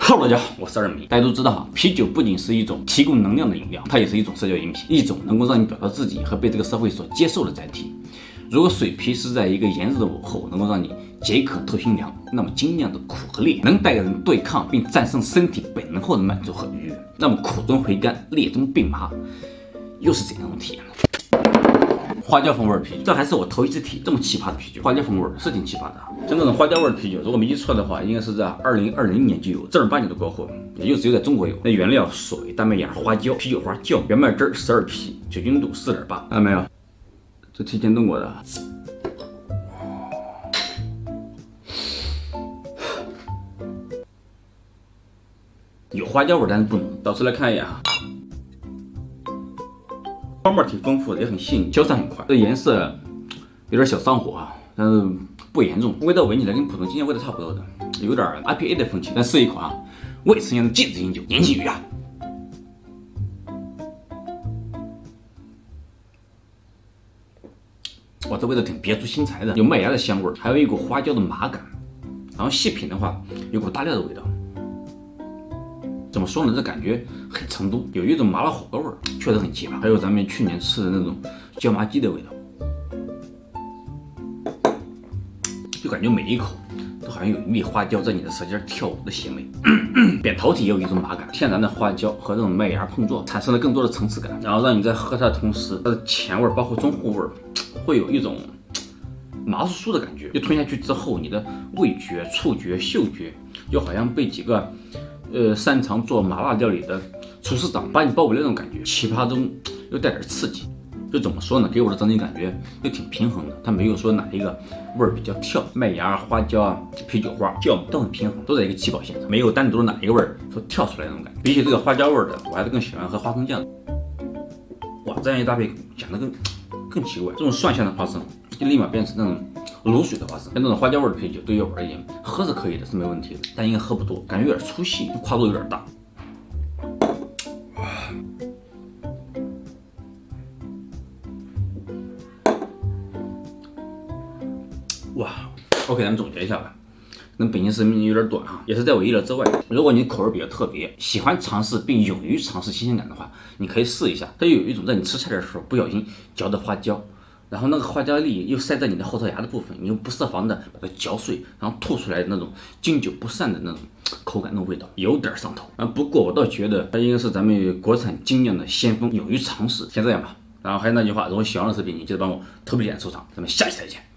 Hello， 大家好，我是二米。大家都知道哈，啤酒不仅是一种提供能量的饮料，它也是一种社交饮品，一种能够让你表达自己和被这个社会所接受的载体。如果水啤是在一个炎热的午后能够让你解渴透心凉，那么精酿的苦和烈能带给人对抗并战胜身体本能后的满足和愉悦。那么苦中回甘，烈中并麻，又是怎样的体验呢？花椒风味啤酒，这还是我头一次提这么奇葩的啤酒。花椒风味是挺奇葩的，像这种花椒味的啤酒，如果没记错的话，应该是在2020年就有，正儿八经的国货，也就只有在中国有。那原料水、大麦芽、花椒、啤酒花、酵母、原麦汁12匹，酒精度4.8，看到没有？这提前冻过的。有花椒味，但是不浓。到时来看一眼啊。泡沫挺丰富的，也很细腻，焦散很快。这颜色有点小上火啊，但是不严重。味道闻起来跟普通精酿味道差不多的，有点 IPA 的风情。但试一口啊，未成年的禁止饮酒，年轻鱼啊！哇，这味道挺别出心裁的，有麦芽的香味，还有一股花椒的麻感。然后细品的话，有股大料的味道。怎么说呢？这感觉很成都，有一种麻辣火锅味儿，确实很奇葩。还有咱们去年吃的那种椒麻鸡的味道，就感觉每一口都好像有一粒花椒在你的舌尖跳舞的腥味。扁桃体也有一种麻感，天然的花椒和这种麦芽碰撞，产生了更多的层次感，然后让你在喝它的同时，它的前味包括中后味会有一种麻酥酥的感觉。就吞下去之后，你的味觉、触觉、嗅觉，就好像被几个擅长做麻辣料理的厨师长把你包围的那种感觉，奇葩中又带点刺激。就怎么说呢？给我的整体感觉就挺平衡的，它没有说哪一个味儿比较跳，麦芽、花椒啊、啤酒花、酵母都很平衡，都在一个起跑线上，没有单独哪一个味儿说跳出来的那种感觉。比起这个花椒味的，我还是更喜欢喝花生酱。哇，这样一搭配讲的更奇怪，这种蒜香的花生就立马变成那种卤水的花生。像这种花椒味的啤酒，对于我而言，喝是可以的，是没问题的，但应该喝不多，感觉有点粗细，跨度有点大。哇 ，OK， 咱们总结一下吧。那北京市命有点短啊，也是在我意料之外。如果你口味比较特别，喜欢尝试并勇于尝试新鲜感的话，你可以试一下。它有一种在你吃菜的时候不小心嚼的花椒，然后那个花椒粒又塞在你的后槽牙的部分，你又不设防的把它嚼碎，然后吐出来的那种经久不散的那种口感，那种味道有点上头啊。不过我倒觉得它应该是咱们国产精酿的先锋，勇于尝试。先这样吧。然后还有那句话，如果喜欢我的视频，你记得帮我投币点收藏。咱们下期再见。